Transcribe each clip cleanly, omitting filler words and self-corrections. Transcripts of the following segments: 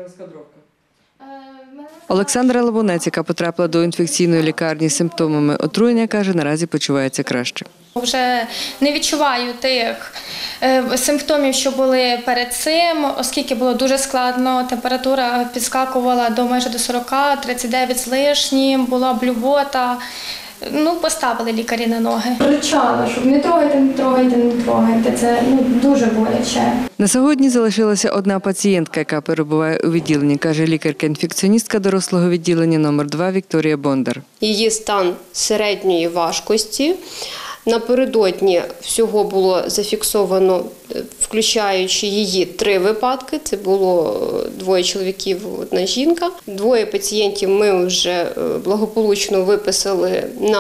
Олександра Лабунець, яка потрапила до інфекційної лікарні з симптомами отруєння, каже, наразі почувається краще. Вже не відчуваю тих симптомів, що були перед цим, оскільки було дуже складно. Температура підскакувала майже до 40, 39 з лишнім, була блювота. Поставили лікарі на ноги. Кричала, щоб не трогайте, не трогайте, не трогайте. Це дуже боляче. На сьогодні залишилася одна пацієнтка, яка перебуває у відділенні, каже лікарка-інфекціоністка дорослого відділення номер 2 Вікторія Бондар. Її стан середньої важкості. Напередодні всього було зафіксовано, включаючи її 3 випадки. Це було 2 чоловіків, 1 жінка. 2 пацієнтів ми вже благополучно виписали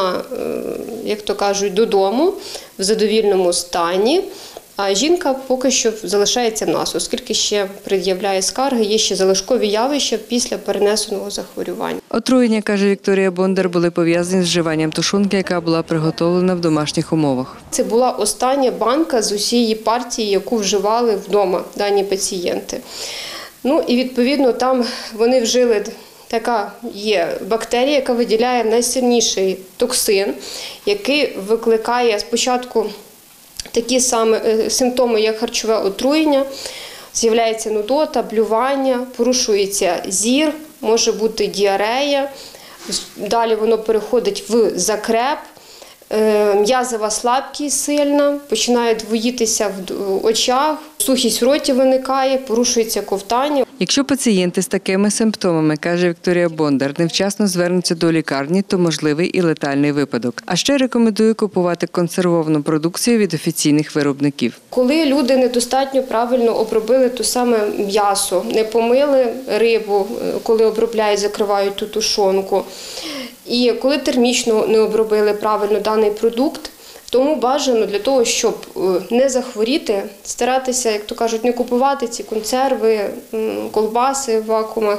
як то кажуть, додому в задовільному стані. А жінка поки що залишається в нас, оскільки ще пред'являє скарги, є ще залишкові явища після перенесеного захворювання. Отруєння, каже Вікторія Бондар, були пов'язані з вживанням тушонки, яка була приготовлена в домашніх умовах. Це була остання банка з усієї партії, яку вживали вдома дані пацієнти. І відповідно там вони вжили, така є бактерія, яка виділяє найсильніший токсин, який викликає спочатку такі самі симптоми, як харчове отруєння, з'являється нудота, блювання, порушується зір, може бути діарея, далі воно переходить в закреп, м'язова слабкість сильна, починає двоїтися в очах, сухість в роті виникає, порушується ковтання. Якщо пацієнти з такими симптомами, каже Вікторія Бондар, невчасно звернуться до лікарні, то можливий і летальний випадок. А ще рекомендує купувати консервовану продукцію від офіційних виробників. Коли люди недостатньо правильно обробили те саме м'ясо, не помили рибу, коли обробляють, закривають ту тушонку, і коли термічно не обробили правильно даний продукт, тому бажано для того, щоб не захворіти, старатися, як то кажуть, не купувати ці консерви, колбаси в вакуумах,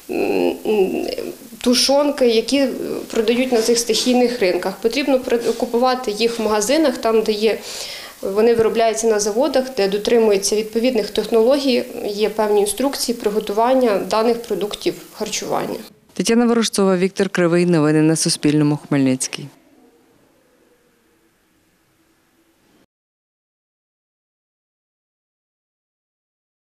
тушонки, які продають на цих стихійних ринках. Потрібно купувати їх в магазинах, там, де вони виробляються на заводах, де дотримуються відповідних технологій, є певні інструкції приготування даних продуктів харчування. Тетяна Ворожцова, Віктор Кривий. Новини на Суспільному. Хмельницький.